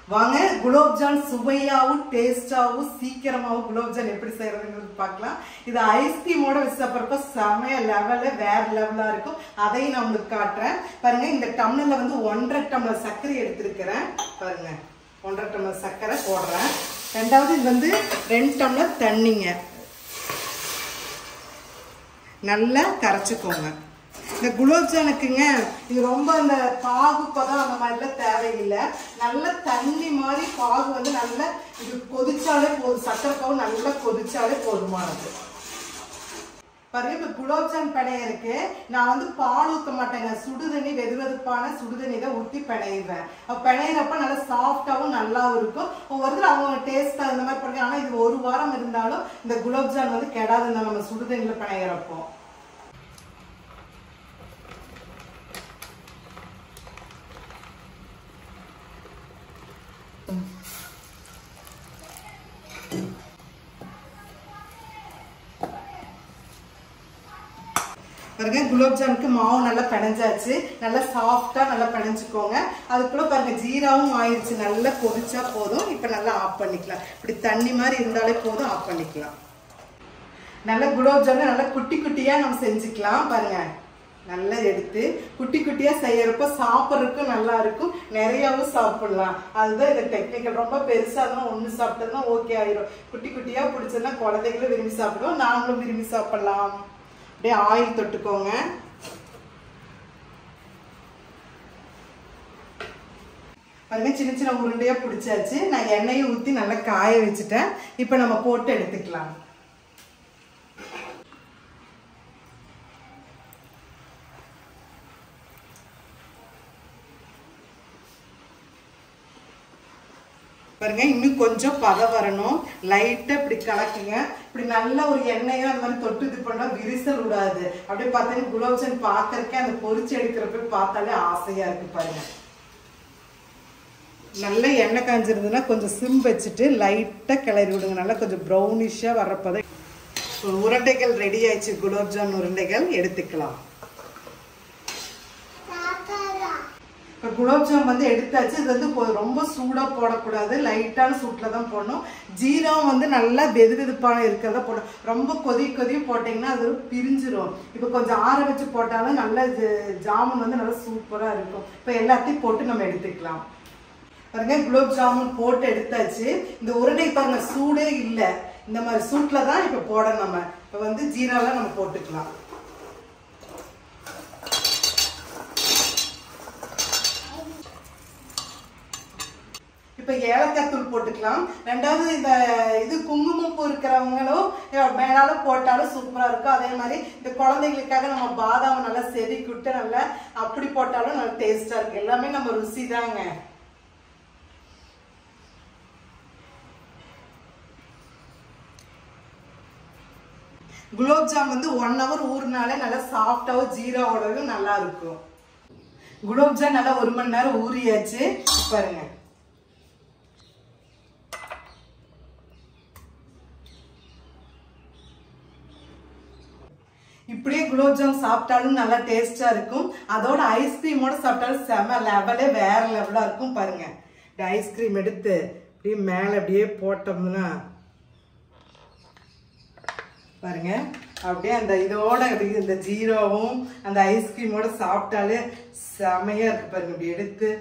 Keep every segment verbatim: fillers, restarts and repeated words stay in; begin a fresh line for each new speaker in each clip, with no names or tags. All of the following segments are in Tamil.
வாங்க குலாப் ஜான் சுவையாவும் டேஸ்டாவும் சீக்கிரமாவும் குலாப் ஜான் எப்படி செய்யறதுங்கிறது பார்க்கலாம். இது ஐஸ்கிரீமோட வச்சு சாப்பிட்றப்ப செமைய லெவல்ல வேற லெவலா இருக்கும். அதையும் நான் உங்களுக்கு காட்டுறேன் பாருங்க. இந்த டம்ளர்ல வந்து ஒன்றரை டம்ளர் சர்க்கரை எடுத்திருக்கிறேன் பாருங்க. ஒன்றரை டம்ளர் சர்க்கரை போடுறேன். ரெண்டாவது இது வந்து ரெண்டு டம்ளர் தண்ணிங்க. நல்லா கரைச்சிக்கோங்க. இந்த குலாப் ஜானுக்குங்க இது ரொம்ப அந்த பாகு பதம் அந்த மாதிரிலாம் தேவையில்லை. நல்ல தண்ணி மாதிரி பாகு வந்து நல்லா இது கொதிச்சாலே போதும். சக்கரை பாகு நல்லா கொதிச்சாலே போதுமானது. பாருங்க இப்ப குலாப் ஜான் பிணையருக்கு நான் வந்து பால் ஊற்ற மாட்டேங்க. சுடுதண்ணி வெது வெதுப்பான சுடுதண்ணி தான் ஊற்றி பிணையிடுவேன். பிணையிறப்ப நல்லா சாஃப்டாகவும் நல்லாவும் இருக்கும். ஒவ்வொருத்தர் அவங்க டேஸ்டா இந்த மாதிரி பண்ணுங்க. ஆனா இது ஒரு வாரம் இருந்தாலும் இந்த குலாப் ஜான் வந்து கெடாது நம்ம சுடுதண்ணில பிணையிறப்போ. பாருங்க குலாப் ஜாமுக்கு மாவு நல்லா பிணைஞ்சாச்சு. நல்லா சாஃப்டா நல்லா பிணைஞ்சுக்கோங்க. அதுக்குள்ள பாருங்க ஜீராவும் ஆயிடுச்சு. நல்லா கொதிச்சா போதும். இப்ப நல்லா ஆஃப் பண்ணிக்கலாம். இப்படி தண்ணி மாதிரி இருந்தாலே போதும், ஆஃப் பண்ணிக்கலாம். நல்லா குலாப் ஜாமுன் நல்லா குட்டி குட்டியா நம்ம செஞ்சுக்கலாம். பாருங்க நல்லா எடுத்து குட்டி குட்டியா செய்யறப்ப சாப்பிட்றதுக்கும் நல்லா இருக்கும். நிறையாவும் சாப்பிடலாம். அதுதான் இந்த டெக்னிக்கல். ரொம்ப பெருசா இருந்தா ஒண்ணு சாப்பிட்டதுன்னா ஓகே ஆயிரும். குட்டி குட்டியா பிடிச்சதுன்னா குழந்தைகளும் விரும்பி சாப்பிடுவோம், நாங்களும் விரும்பி சாப்பிடலாம். அப்படியே ஆயில் தொட்டுக்கோங்க. பாருங்க சின்ன சின்ன உருண்டையா பிடிச்சாச்சு. நான் எண்ணெயை ஊத்தி நல்லா காய வச்சுட்டேன். இப்ப நம்ம போட்டு எடுத்துக்கலாம். பாருங்க இன்னும் கொஞ்சம் பதம் வரணும். லைட்டா இப்படி கலக்குங்க. இப்படி நல்ல ஒரு எண்ணெயும் அந்த மாதிரி தொட்டு இது பண்ணா விரிசல் விடாது. அப்படியே பார்த்தீங்கன்னா குலாப் ஜான் பாக்கறதுக்கே அந்த பொரிச்சு எடுக்கிறப்ப பார்த்தாலே ஆசையா இருக்கு. பாருங்க நல்ல எண்ணெய் காஞ்சிருந்ததுன்னா கொஞ்சம் சிம் வச்சுட்டு லைட்டா கிளறி விடுங்க. நல்லா கொஞ்சம் ப்ரௌனிஷா வர்றப்பதான் உருண்டைகள் ரெடி ஆயிடுச்சு. குலாப் ஜான் உருண்டைகள் எடுத்துக்கலாம். இப்போ குலாப் ஜாம் வந்து எடுத்தாச்சு. இது வந்து ரொம்ப சூடாக போடக்கூடாது, லைட்டான சூட்டில் தான் போடணும். ஜீரம் வந்து நல்லா வெது வெதுப்பான இருக்கிறத போடணும். ரொம்ப கொதி கொதி போட்டிங்கன்னா அது பிரிஞ்சிடும். இப்போ கொஞ்சம் ஆற வச்சு போட்டாலும் நல்ல ஜாமுன் வந்து நல்லா சூப்பராக இருக்கும். இப்போ எல்லாத்தையும் போட்டு நம்ம எடுத்துக்கலாம். பாருங்க குலாப் ஜாமுன் போட்டு எடுத்தாச்சு. இந்த உருண்டை பாருங்க சூடே இல்லை. இந்த மாதிரி சூட்டில் தான் இப்போ போடணும். நம்ம இப்போ வந்து ஜீராலாம் நம்ம போட்டுக்கலாம். இப்ப ஏலக்காய் தூள் போட்டுக்கலாம். ரெண்டாவது இந்த இது குங்குமம் பூ இருக்கிறவங்களும் மேலால போட்டாலும் சூப்பரா இருக்கும். அதே மாதிரி இந்த குழந்தைகளுக்காக நம்ம பாதாம் நல்லா செதுக்கி விட்டு நல்லா அப்படி போட்டாலும் நல்லா டேஸ்டா இருக்கு. எல்லாமே நம்ம ருசி தாங்க. குலாப் ஜாம் வந்து ஒன் ஹவர் ஊறினாலே நல்லா சாஃப்டாவும் ஜீராவோடவும் நல்லா இருக்கும். குலாப் ஜாம் நல்லா ஒரு மணி நேரம் ஊறியாச்சு. பாருங்க இப்படியே குலாப் ஜாம் சாப்பிட்டாலும் நல்லா டேஸ்டா இருக்கும். அதோட ஐஸ்கிரீமோட சாப்பிட்டாலும் செம லெவலே வேற லெவலா இருக்கும். பாருங்க இந்த ஐஸ்கிரீம் எடுத்து அப்படியே மேல அப்படியே போட்டோம்னா பாருங்க அப்படியே அந்த இதோட இந்த ஜீரோவும் அந்த ஐஸ்கிரீமோட சாப்பிட்டாலே செமையா இருக்கு. பாருங்க இப்படி எடுத்து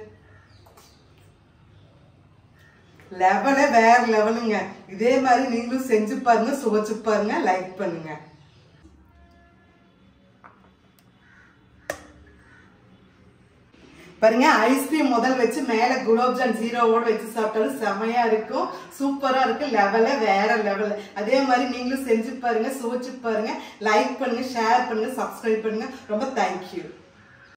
லெவலே வேற லெவலுங்க. இதே மாதிரி நீங்களும் செஞ்சு பாருங்க, சுவைச்சு பாருங்க, லைக் பண்ணுங்க. பாருங்க ஐஸ்கிரீம் முதல் வச்சு மேல குலாப் ஜான் ஜீரோவோட வச்சு சாப்பிட்டாலும் செமையா இருக்கும். சூப்பரா இருக்கு. லெவலே வேற லெவல். அதே மாதிரி நீங்களும் செஞ்சு பாருங்க, சுவைச்சு பாருங்க, லைக் பண்ணுங்க, ஷேர் பண்ணுங்க, சப்ஸ்கிரைப் பண்ணுங்க. ரொம்ப தேங்க்யூ.